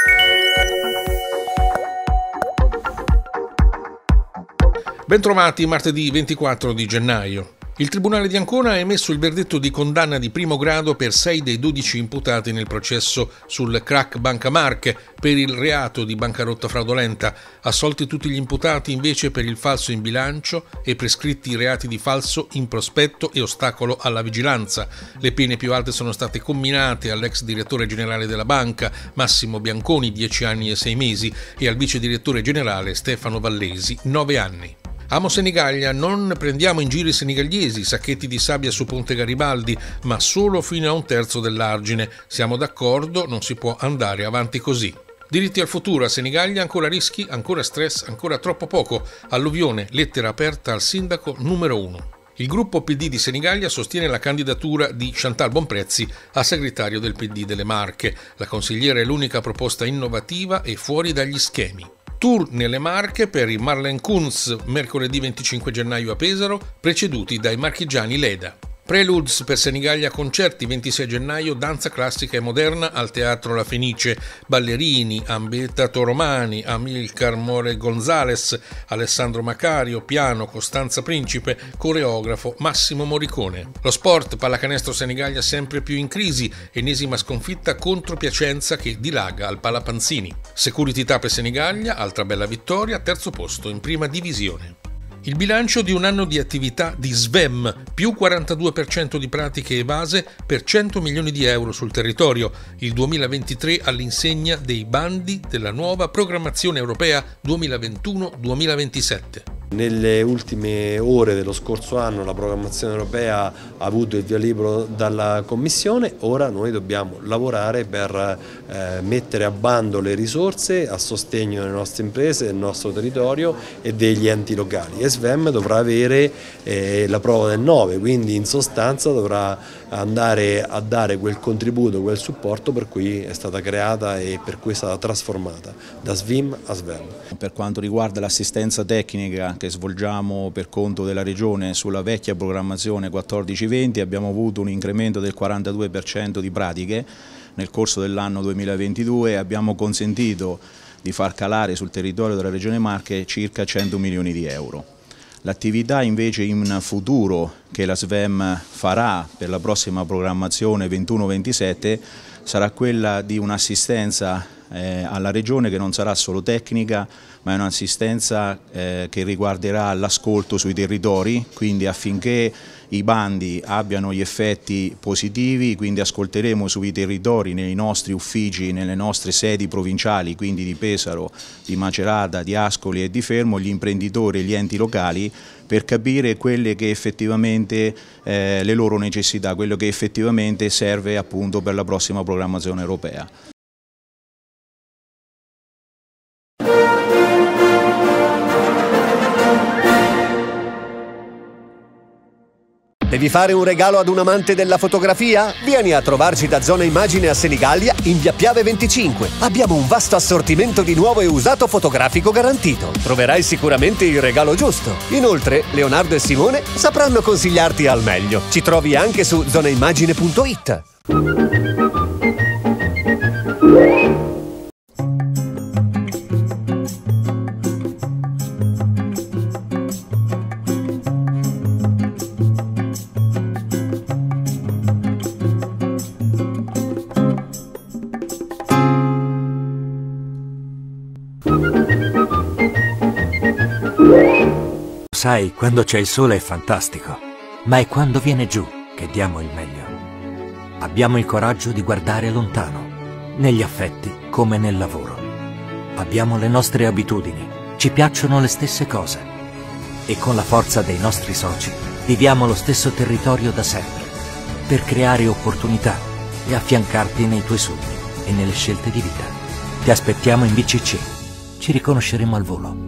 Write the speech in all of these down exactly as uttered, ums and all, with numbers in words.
Bentrovati martedì ventiquattro di gennaio. Il Tribunale di Ancona ha emesso il verdetto di condanna di primo grado per sei dei dodici imputati nel processo sul crack Banca Marche per il reato di bancarotta fraudolenta, assolti tutti gli imputati invece per il falso in bilancio e prescritti i reati di falso in prospetto e ostacolo alla vigilanza. Le pene più alte sono state comminate all'ex direttore generale della banca, Massimo Bianconi, dieci anni e sei mesi, e al vice direttore generale Stefano Vallesi, nove anni. Amo Senigallia, non prendiamo in giro i senigalliesi, sacchetti di sabbia su Ponte Garibaldi, ma solo fino a un terzo dell'argine. Siamo d'accordo, non si può andare avanti così. Diritti al futuro, a Senigallia ancora rischi, ancora stress, ancora troppo poco. Alluvione, lettera aperta al sindaco numero uno. Il gruppo P D di Senigallia sostiene la candidatura di Chantal Bonprezzi a segretario del P D delle Marche. La consigliera è l'unica proposta innovativa e fuori dagli schemi. Tour nelle Marche per i Marlen Kunz mercoledì venticinque gennaio a Pesaro, preceduti dai marchigiani Leda. Preludes per Senigallia concerti ventisei gennaio, danza classica e moderna al Teatro La Fenice, ballerini, Ambetta Toromani, Amilcar More Gonzales, Alessandro Macario, piano, Costanza Principe, coreografo Massimo Morricone. Lo sport, pallacanestro Senigallia sempre più in crisi, ennesima sconfitta contro Piacenza che dilaga al Palapanzini. Security Tape Senigallia, altra bella vittoria, terzo posto in prima divisione. Il bilancio di un anno di attività di S V E M, più quarantadue per cento di pratiche evase per cento milioni di euro sul territorio, il duemilaventitré all'insegna dei bandi della nuova programmazione europea duemilaventuno duemilaventisette. Nelle ultime ore dello scorso anno la programmazione europea ha avuto il via libera dalla Commissione, ora noi dobbiamo lavorare per eh, mettere a bando le risorse a sostegno delle nostre imprese, del nostro territorio e degli enti locali. E S V E M dovrà avere eh, la prova del nove, quindi in sostanza dovrà andare a dare quel contributo, quel supporto per cui è stata creata e per cui è stata trasformata da S V I M a S V E M. Per quanto riguarda l'assistenza tecnica che svolgiamo per conto della Regione sulla vecchia programmazione quattordici venti abbiamo avuto un incremento del quarantadue per cento di pratiche nel corso dell'anno duemilaventidue e abbiamo consentito di far calare sul territorio della Regione Marche circa cento milioni di euro. L'attività invece in futuro che la S V E M farà per la prossima programmazione ventuno ventisette sarà quella di un'assistenza eh, alla Regione che non sarà solo tecnica, ma è un'assistenza eh, che riguarderà l'ascolto sui territori, quindi affinché i bandi abbiano gli effetti positivi, quindi ascolteremo sui territori, nei nostri uffici, nelle nostre sedi provinciali, quindi di Pesaro, di Macerata, di Ascoli e di Fermo, gli imprenditori e gli enti locali per capire quelle che effettivamente eh, le loro necessità, quello che effettivamente serve appunto per la prossima programmazione europea. Devi fare un regalo ad un amante della fotografia? Vieni a trovarci da Zona Immagine a Senigallia in via Piave venticinque. Abbiamo un vasto assortimento di nuovo e usato fotografico garantito. Troverai sicuramente il regalo giusto. Inoltre, Leonardo e Simone sapranno consigliarti al meglio. Ci trovi anche su zonaimmagine punto it. Sai, quando c'è il sole è fantastico, ma è quando viene giù che diamo il meglio. Abbiamo il coraggio di guardare lontano, negli affetti come nel lavoro. Abbiamo le nostre abitudini, ci piacciono le stesse cose e con la forza dei nostri soci viviamo lo stesso territorio da sempre per creare opportunità e affiancarti nei tuoi sogni e nelle scelte di vita. Ti aspettiamo in B C C, ci riconosceremo al volo.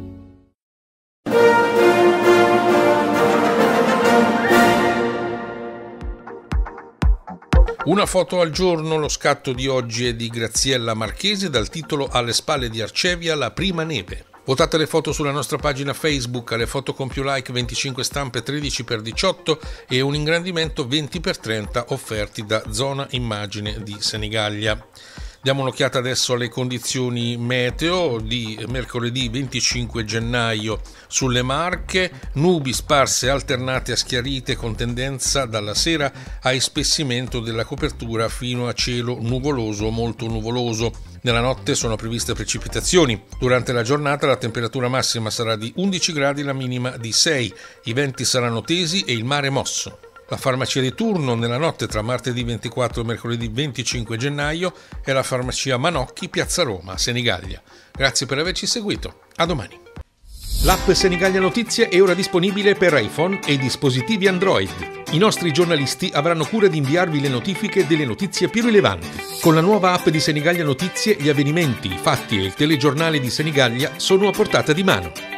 Una foto al giorno, lo scatto di oggi è di Graziella Marchese dal titolo Alle spalle di Arcevia la prima neve. Votate le foto sulla nostra pagina Facebook, alle foto con più like venticinque stampe tredici per diciotto e un ingrandimento venti per trenta offerti da Zona Immagine di Senigallia. Diamo un'occhiata adesso alle condizioni meteo di mercoledì venticinque gennaio sulle Marche, nubi sparse alternate a schiarite con tendenza dalla sera a ispessimento della copertura fino a cielo nuvoloso o molto nuvoloso. Nella notte sono previste precipitazioni. Durante la giornata la temperatura massima sarà di undici gradi, la minima di sei. I venti saranno tesi e il mare mosso. La farmacia di turno nella notte tra martedì ventiquattro e mercoledì venticinque gennaio è la farmacia Manocchi, Piazza Roma, Senigallia. Grazie per averci seguito. A domani. L'app Senigallia Notizie è ora disponibile per iPhone e dispositivi Android. I nostri giornalisti avranno cura di inviarvi le notifiche delle notizie più rilevanti. Con la nuova app di Senigallia Notizie, gli avvenimenti, i fatti e il telegiornale di Senigallia sono a portata di mano.